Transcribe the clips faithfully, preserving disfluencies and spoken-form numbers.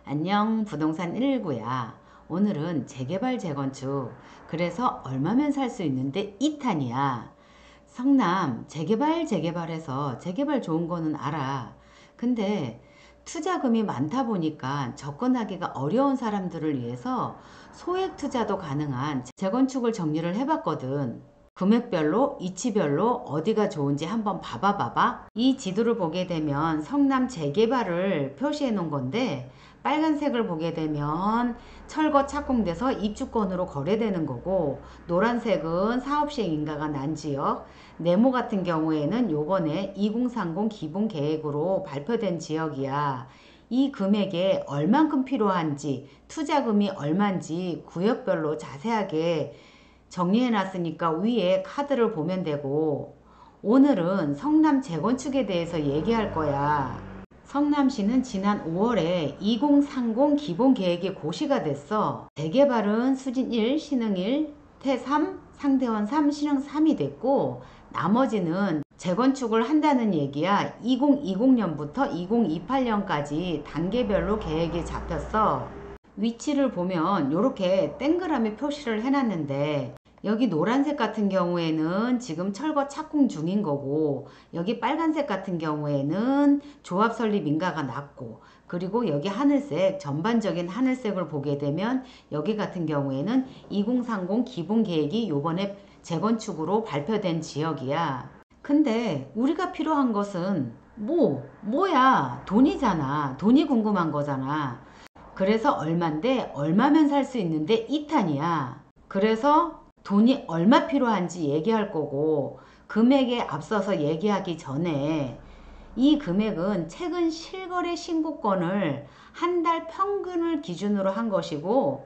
안녕, 부동산 일일구야. 오늘은 재개발 재건축. 그래서 얼마면 살 수 있는데 이 탄이야. 성남 재개발 재개발해서 재개발 좋은 거는 알아. 근데 투자금이 많다 보니까 접근하기가 어려운 사람들을 위해서 소액 투자도 가능한 재건축을 정리를 해봤거든. 금액별로, 위치별로 어디가 좋은지 한번 봐봐 봐봐. 이 지도를 보게 되면 성남 재개발을 표시해 놓은 건데, 빨간색을 보게 되면 철거 착공돼서 입주권으로 거래되는 거고, 노란색은 사업시행 인가가 난 지역, 네모 같은 경우에는 요번에 이공삼공 기본 계획으로 발표된 지역이야. 이 금액에 얼만큼 필요한지, 투자금이 얼만지 구역별로 자세하게 정리해 놨으니까 위에 카드를 보면 되고, 오늘은 성남 재건축에 대해서 얘기할 거야. 성남시는 지난 오월에 이공삼공 기본 계획이 고시가 됐어. 재개발은 수진 일, 신흥 일, 태 삼, 상대원 삼, 신흥 삼이 됐고, 나머지는 재건축을 한다는 얘기야. 이천이십 년부터 이천이십팔 년까지 단계별로 계획이 잡혔어. 위치를 보면 이렇게 동그라미 표시를 해놨는데, 여기 노란색 같은 경우에는 지금 철거 착공 중인 거고, 여기 빨간색 같은 경우에는 조합 설립 인가가 났고, 그리고 여기 하늘색, 전반적인 하늘색을 보게 되면 여기 같은 경우에는 이공삼공 기본 계획이 요번에 재건축으로 발표된 지역이야. 근데 우리가 필요한 것은 뭐 뭐야, 돈이잖아. 돈이 궁금한 거잖아. 그래서 얼만데 얼마면 살 수 있는데 이 탄이야. 그래서 돈이 얼마 필요한지 얘기할 거고, 금액에 앞서서 얘기하기 전에 이 금액은 최근 실거래 신고건을 한 달 평균을 기준으로 한 것이고,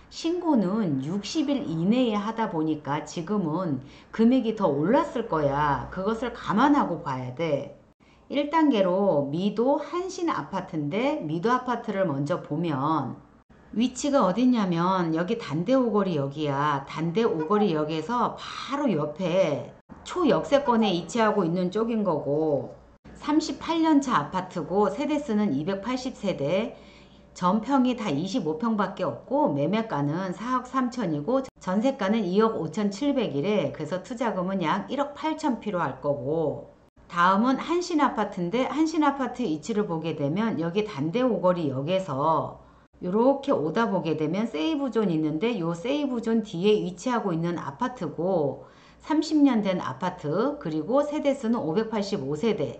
신고는 육십 일 이내에 하다 보니까 지금은 금액이 더 올랐을 거야. 그것을 감안하고 봐야 돼. 일 단계로 미도 한신 아파트인데, 미도 아파트를 먼저 보면 위치가 어디냐면 여기 단대 오거리 역이야. 단대 오거리 역에서 바로 옆에 초역세권에 위치하고 있는 쪽인 거고, 삼십팔 년 차 아파트고, 세대수는 이백팔십 세대, 전평이 다 이십오 평밖에 없고, 매매가는 사억 삼천이고 전세가는 이억 오천칠백이래. 그래서 투자금은 약 일억 팔천 필요할 거고, 다음은 한신아파트인데, 한신아파트 위치를 보게 되면 여기 단대 오거리 역에서 이렇게 오다 보게 되면 세이브존 있는데, 요 세이브존 뒤에 위치하고 있는 아파트고, 삼십 년 된 아파트, 그리고 세대수는 오백팔십오 세대,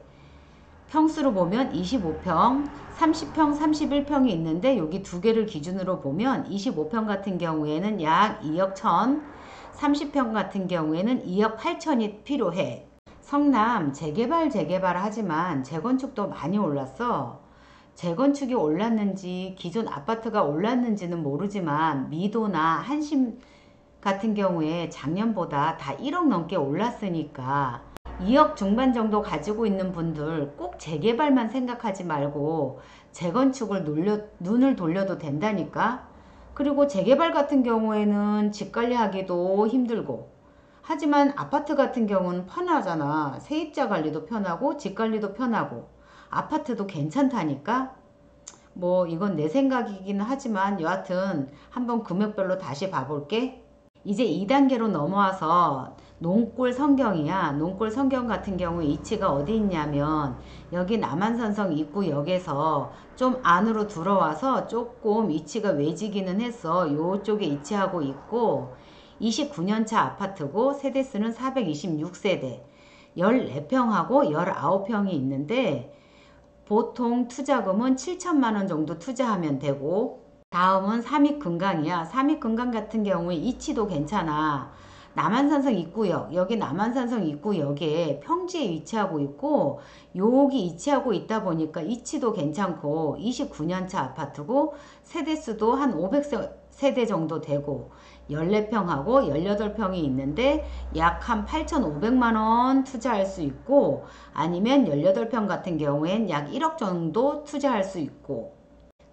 평수로 보면 이십오 평, 삼십 평, 삼십일 평이 있는데, 여기 두 개를 기준으로 보면 이십오 평 같은 경우에는 약 이억 천, 삼십 평 같은 경우에는 이억 팔천이 필요해. 성남 재개발 재개발 하지만 재건축도 많이 올랐어. 재건축이 올랐는지 기존 아파트가 올랐는지는 모르지만, 미도나 한신 같은 경우에 작년보다 다 일억 넘게 올랐으니까 이억 중반 정도 가지고 있는 분들 꼭 재개발만 생각하지 말고 재건축을 놀려, 눈을 돌려도 된다니까. 그리고 재개발 같은 경우에는 집 관리하기도 힘들고, 하지만 아파트 같은 경우는 편하잖아. 세입자 관리도 편하고 집 관리도 편하고 아파트도 괜찮다니까. 뭐 이건 내 생각이긴 하지만 여하튼 한번 금액별로 다시 봐볼게. 이제 이 단계로 넘어와서 농골 성경이야. 농골 성경 같은 경우 위치가 어디 있냐면 여기 남한산성 입구역에서 좀 안으로 들어와서 조금 위치가 외지기는 했어. 요쪽에 위치하고 있고, 이십구 년 차 아파트고, 세대수는 사백이십육 세대, 십사 평하고 십구 평이 있는데, 보통 투자금은 칠천만 원 정도 투자하면 되고, 다음은 삼익금강이야. 삼익금강 같은 경우에 위치도 괜찮아. 남한산성 입구역, 여기 남한산성 입구역에 평지에 위치하고 있고, 여기 위치하고 있다 보니까 위치도 괜찮고, 이십구 년 차 아파트고, 세대수도 한 오백 세대 정도 되고, 십사 평하고 십팔 평이 있는데 약 한 팔천오백만 원 투자할 수 있고, 아니면 십팔 평 같은 경우엔 약 일억 정도 투자할 수 있고,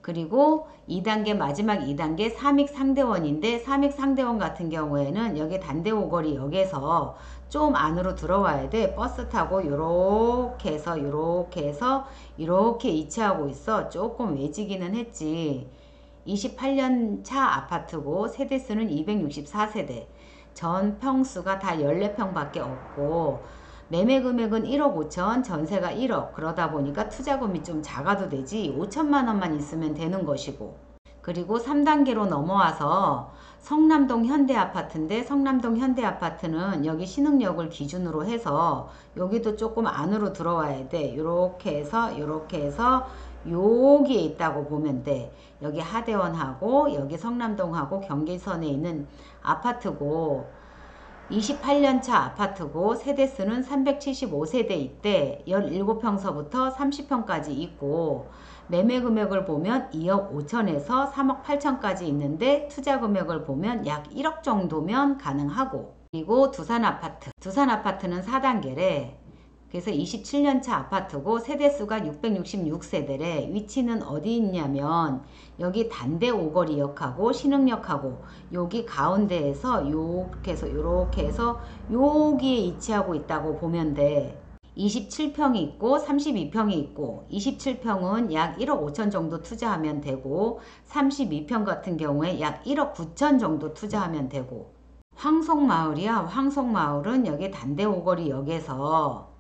그리고 이 단계 마지막 이 단계 삼익 상대원인데 삼익 상대원 같은 경우에는 여기 단대오거리 역에서 좀 안으로 들어와야 돼. 버스 타고 요렇게 해서 요렇게 해서 이렇게 이체하고 있어. 조금 외지기는 했지. 이십팔 년 차 아파트고 세대수는 이백육십사 세대. 전 평수가 다 십사 평 밖에 없고 매매 금액은 일억 오천, 전세가 일억. 그러다 보니까 투자금이 좀 작아도 되지 오천만 원만 있으면 되는 것이고. 그리고 삼 단계로 넘어와서 성남동 현대아파트인데 성남동 현대아파트는 여기 신흥역을 기준으로 해서 여기도 조금 안으로 들어와야 돼. 요렇게 해서 요렇게 해서 여기에 있다고 보면 돼. 여기 하대원하고 여기 성남동하고 경계선에 있는 아파트고 이십팔 년 차 아파트고 세대수는 삼백칠십오 세대 있대. 십칠 평서부터 삼십 평까지 있고 매매 금액을 보면 이억 오천에서 삼억 팔천까지 있는데 투자 금액을 보면 약 일억 정도면 가능하고. 그리고 두산 아파트. 두산 아파트는 사 단계래. 그래서 이십칠 년 차 아파트고 세대수가 육백육십육 세대래. 위치는 어디 있냐면 여기 단대 오거리역하고 신흥역하고 여기 가운데에서 요렇게 해서 요렇게 해서 여기에 위치하고 있다고 보면 돼. 이십칠 평이 있고 삼십이 평이 있고 이십칠 평은 약 일억 오천 정도 투자하면 되고 삼십이 평 같은 경우에 약 일억 구천 정도 투자하면 되고. 황송마을이야. 황송마을은 여기 단대 오거리 역에서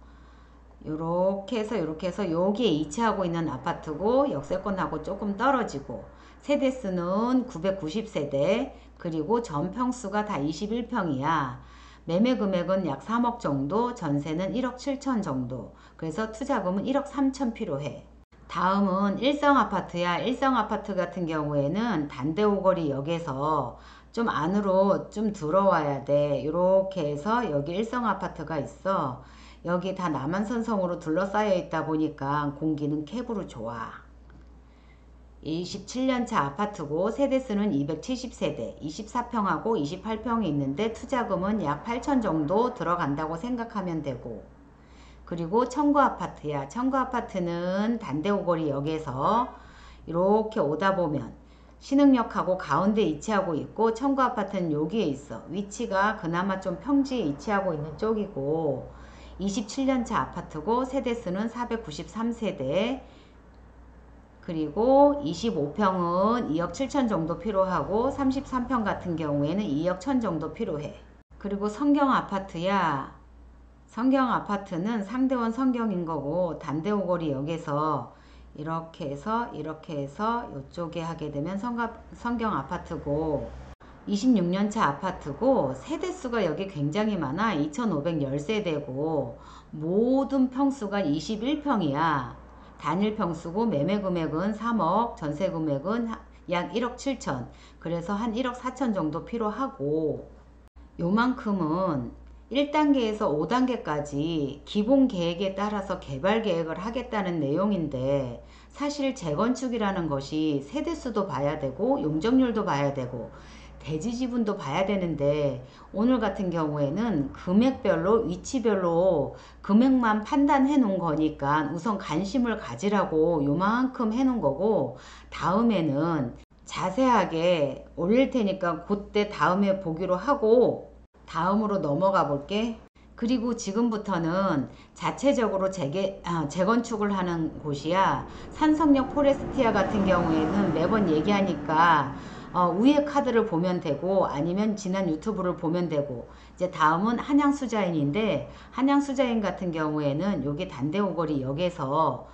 요렇게 해서 요렇게 해서 여기에 위치하고 있는 아파트고 역세권하고 조금 떨어지고 세대수는 구백구십 세대 그리고 전 평수가 다 이십일 평이야. 매매 금액은 약 삼억 정도, 전세는 일억 칠천 정도. 그래서 투자금은 일억 삼천 필요해. 다음은 일성 아파트야. 일성 아파트 같은 경우에는 단대 오거리 역에서 좀 안으로 좀 들어와야 돼. 요렇게 해서 여기 일성 아파트가 있어. 여기 다 남한산성으로 둘러싸여 있다 보니까 공기는 캡으로 좋아. 이십칠 년 차 아파트고 세대수는 이백칠십 세대, 이십사 평하고 이십팔 평이 있는데 투자금은 약 팔천 정도 들어간다고 생각하면 되고. 그리고 청구 아파트야. 청구 아파트는 단대오거리 역에서 이렇게 오다 보면 신흥역하고 가운데 위치하고 있고 청구 아파트는 여기에 있어. 위치가 그나마 좀 평지에 위치하고 있는 쪽이고 이십칠 년 차 아파트고 세대수는 사백구십삼 세대 그리고 이십오 평은 이억 칠천 정도 필요하고 삼십삼 평 같은 경우에는 이억 천 정도 필요해. 그리고 성경 아파트야. 성경 아파트는 상대원 성경인 거고 단대오거리 역에서 이렇게 해서 이렇게 해서 이쪽에 하게 되면 성가, 성경 아파트고 이십육 년 차 아파트고 세대수가 여기 굉장히 많아. 이천오백십 세대고 모든 평수가 이십일 평이야. 단일 평수고 매매 금액은 삼억, 전세 금액은 약 일억 칠천. 그래서 한 일억 사천 정도 필요하고 요만큼은 일 단계에서 오 단계까지 기본 계획에 따라서 개발 계획을 하겠다는 내용인데 사실 재건축이라는 것이 세대수도 봐야 되고 용적률도 봐야 되고 대지 지분도 봐야 되는데 오늘 같은 경우에는 금액별로 위치별로 금액만 판단해 놓은 거니까 우선 관심을 가지라고 요만큼 해 놓은 거고 다음에는 자세하게 올릴 테니까 그때 다음에 보기로 하고 다음으로 넘어가 볼게. 그리고 지금부터는 자체적으로 재개, 아, 재건축을 하는 곳이야. 산성역 포레스티아 같은 경우에는 매번 얘기하니까 어, 위에 카드를 보면 되고 아니면 지난 유튜브를 보면 되고 이제 다음은 한양수자인인데 한양수자인 같은 경우에는 여기 단대오거리 역에서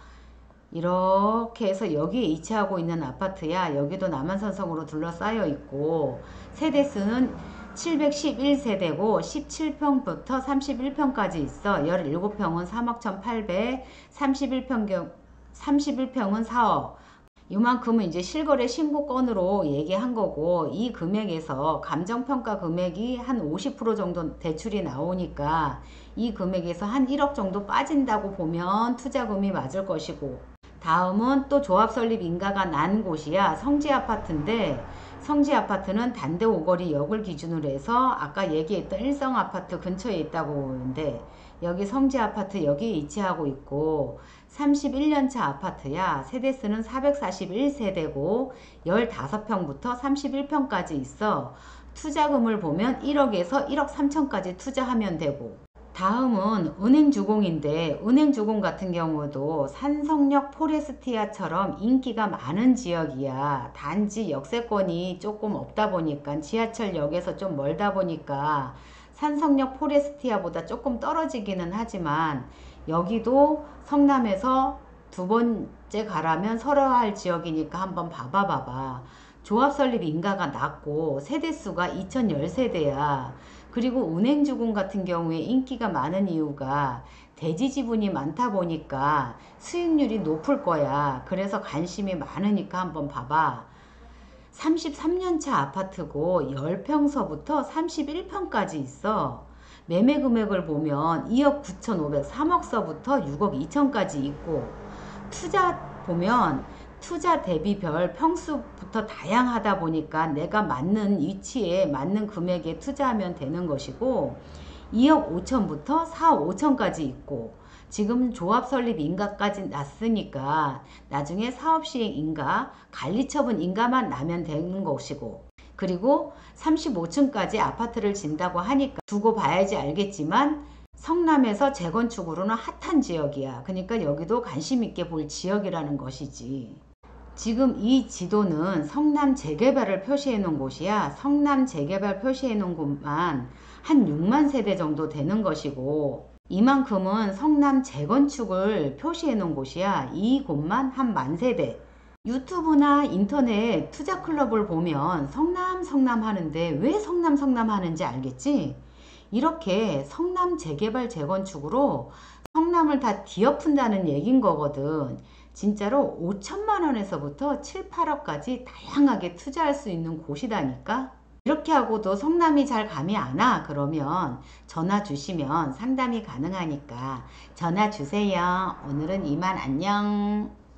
이렇게 해서 여기에 위치하고 있는 아파트야. 여기도 남한산성으로 둘러싸여 있고 세대수는 칠백십일 세대고 십칠 평부터 삼십일 평까지 있어. 십칠 평은 삼억 천팔백, 삼십일 평, 삼십일 평은 사억. 이만큼은 이제 실거래 신고건으로 얘기한 거고 이 금액에서 감정평가 금액이 한 오십 퍼센트 정도 대출이 나오니까 이 금액에서 한 일억 정도 빠진다고 보면 투자금이 맞을 것이고 다음은 또 조합 설립 인가가 난 곳이야. 성지아파트인데 성지아파트는 단대오거리 역을 기준으로 해서 아까 얘기했던 일성아파트 근처에 있다고 보는데 여기 성지아파트 여기 위치하고 있고 삼십일 년 차 아파트야. 세대수는 사백사십일 세대고 십오 평부터 삼십일 평까지 있어. 투자금을 보면 일억에서 일억 삼천까지 투자하면 되고, 다음은 은행주공인데 은행주공 같은 경우도 산성역 포레스티아처럼 인기가 많은 지역이야. 단지 역세권이 조금 없다 보니까 지하철역에서 좀 멀다 보니까 산성역 포레스티아보다 조금 떨어지기는 하지만 여기도 성남에서 두 번째 가라면 설화할 지역이니까 한번 봐봐 봐봐. 조합 설립 인가가 낮고 세대수가 이천십 세대야. 그리고 은행주공 같은 경우에 인기가 많은 이유가 대지 지분이 많다 보니까 수익률이 높을 거야. 그래서 관심이 많으니까 한번 봐봐. 삼십삼 년 차 아파트고 십 평서부터 삼십일 평까지 있어. 매매 금액을 보면 이억 구천오백, 삼억서부터 육억 이천까지 있고, 투자 보면 투자 대비별 평수부터 다양하다 보니까 내가 맞는 위치에 맞는 금액에 투자하면 되는 것이고, 이억 오천부터 사억 오천까지 있고, 지금 조합 설립 인가까지 났으니까 나중에 사업 시행 인가, 관리처분 인가만 나면 되는 것이고, 그리고 삼십오 층까지 아파트를 진다고 하니까 두고 봐야지 알겠지만 성남에서 재건축으로는 핫한 지역이야. 그러니까 여기도 관심 있게 볼 지역이라는 것이지. 지금 이 지도는 성남 재개발을 표시해 놓은 곳이야. 성남 재개발 표시해 놓은 곳만 한 육만 세대 정도 되는 것이고, 이만큼은 성남 재건축을 표시해 놓은 곳이야. 이 곳만 한 만 세대. 유튜브나 인터넷 투자 클럽을 보면 성남 성남 하는데 왜 성남 성남 하는지 알겠지? 이렇게 성남 재개발 재건축으로 성남을 다 뒤엎은다는 얘긴 거거든. 진짜로 오천만 원에서부터 칠, 팔억까지 다양하게 투자할 수 있는 곳이다니까. 이렇게 하고도 성남이 잘 감이 안 와. 그러면 전화 주시면 상담이 가능하니까 전화 주세요. 오늘은 이만. 안녕.